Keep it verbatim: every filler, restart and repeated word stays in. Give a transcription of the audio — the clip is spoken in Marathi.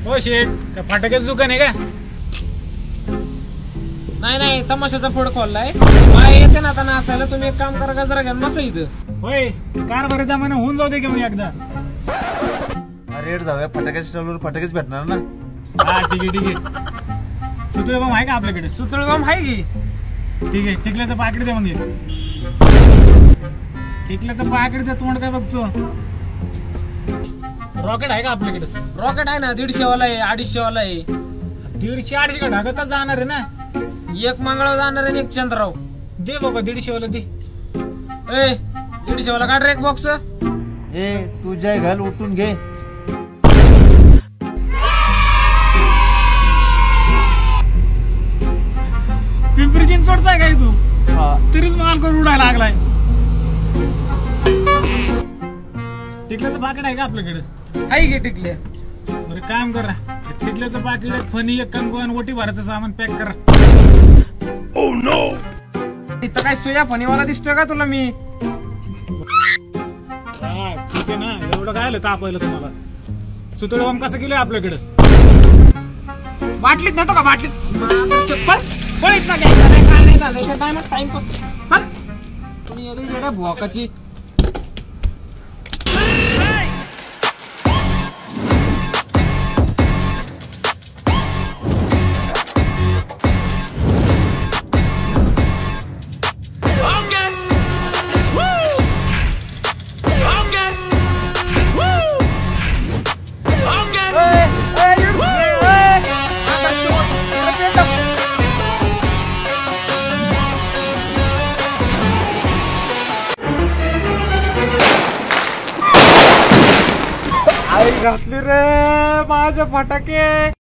हो शेठ, का फटाक्याचं दुकान आहे का? नाही नाही, तमाशाचा फोड खोललाय. बाय येते ना आता नाचायला. तुम्ही एक काम करा, गजरा घ्या मस्त इथं. होय, कार बरे जमाना होऊन जाऊ दे की मग एकदा. अरे जाऊया फटाक्याच्या स्टॉलवर फटाकेच भेटणार ना. हा ठीक आहे ठीक आहे. सुतळे बम आहे का आपल्याकडे? सुतळ बम आहे की. ठीक आहे, टिकल्याचं पाकिट दे मग. टिकल्याचं पाकिट दे. तोंड काय बघतो? रॉकेट आहे का आपल्याकडे? रॉकेट आहे ना, दीडशे वाला आहे, अडीचशे वाला आहे. दीडशे अडीचशे का ढागतच जाणार आहे ना. एक मंगळवार जाणार आहे, एक चंद्रराव. दे बाबा दीडशे वाला दे. ए दीडशे वाला काढ रे एक बॉक्स. ए तू जय घाल, उठून घे. पिंपरी चिंचवडचा आहे काय तू? हा तरीच माल करून उडायला लागलाय. टिकल्याचं पाकिट आहे का आपल्याकडे? आहे की टिकले. बरं काम करा, टिकल्याचं पाकिट, एक फणी, एक कंगू आणि ओटी भरायचं सामान पॅक करा. ओ नो, इथं काय सुया फणीवाला दिसतोय का तुला मी? हा ठीक आहे ना, एवढं काय आलं तापायला तुम्हाला? सुतळे बम कसं केलंय आपल्याकडे? बाटलीत नेतो का? बाटलीत चप्पल पळीत ना घ्यायचं नाही, काय नाही झालं काय ना टाइमपास. तुम्ही येते जेवढ्या भोकाची. आई घातली रे माझे फटाके.